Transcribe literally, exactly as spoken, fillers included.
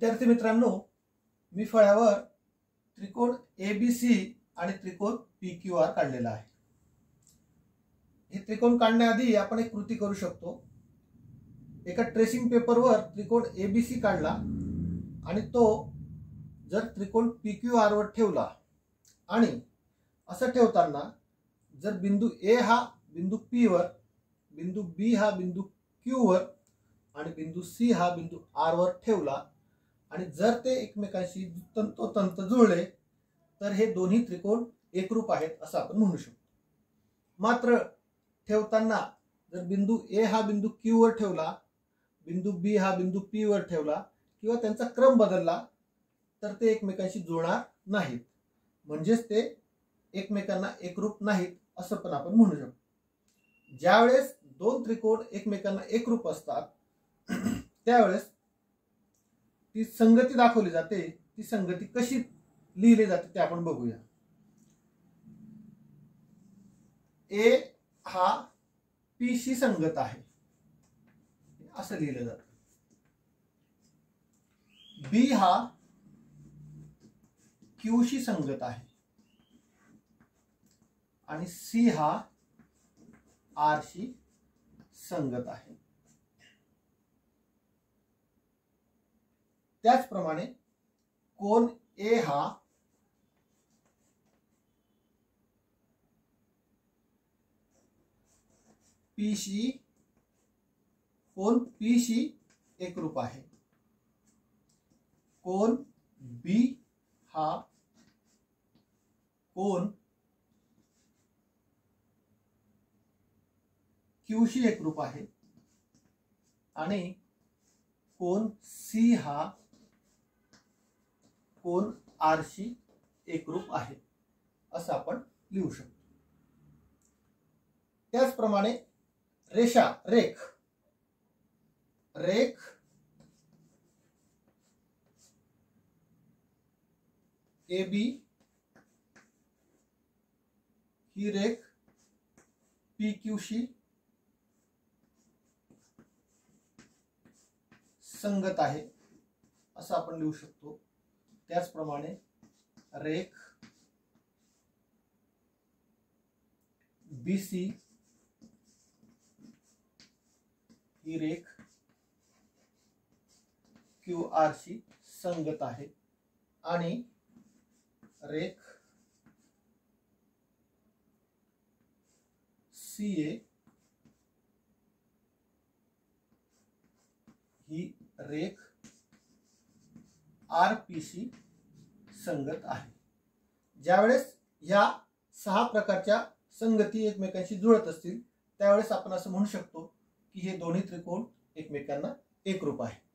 विद्यार्थी मित्रांनो, मी फळ्यावर त्रिकोण ए बी सी आणि त्रिकोण पी क्यू आर काढलेला आहे। हे त्रिकोण काढण्याआधी आपण एक कृती करू शकतो। एका ट्रेसिंग पेपरवर त्रिकोण ए बी सी काढला आणि तो जर त्रिकोण पी क्यू आर वर ठेवला आणि असं ठेवताना जर बिंदू ए हा बिंदू पी वर, बिंदू बी हा बिंदू क्यू वर आणि बिंदू सी हा बिंदू आर वर ठेवला आणि जर ते एकमेकांशी तंतोतंत जुळले तर हे दोन्ही त्रिकोण एकरूप आहेत असं आपण म्हणू शकतो। मात्र ठेवताना जर बिंदू ए हा बिंदू क्यू वर ठेवला, बिंदू बी हा बिंदू पी वर ठेवला किंवा त्यांचा क्रम बदलला तर ते एकमेकांशी जुळणार नाहीत, म्हणजेच ते एकमेकांना एकरूप नाहीत असं पण आपण म्हणू शकतो। ज्यावेळेस दोन त्रिकोण एकमेकांना एकरूप असतात त्यावेळेस ती संगती दाखवली जाते। ती संगती कशी लिहिली जाते ते आपण बघूया। ए हा पी शी संगत आहे असं लिहिलं जातं। बी हा क्यू शी संगत आहे आणि सी हा आर शी संगत आहे। त्याचप्रमाणे कोन ए हा पी शी कोन पी शी एकरूप आहे। कोन बी हा कोन क्यू शी एकरूप आहे आणि कोन सी हा कोन आर शी एकरूप आहे असं आपण लिहू शकतो। त्याचप्रमाणे रेषा रेख रेख ए बी ही रेख पी क्यू शी संगत आहे असं आपण लिहू शकतो। त्याचप्रमाणे रेख बी सी ही रेख क्यू आर शी संगत आहे आणि रेख सी ए ही रेख आर पी शी संगत आहे। ज्यावेळेस ह्या सहा प्रकारच्या संगती एकमेकांशी जुळत असतील त्यावेळेस आपण असं म्हणू शकतो की हे दोन्ही त्रिकोण एकमेकांना एकरूप आहे।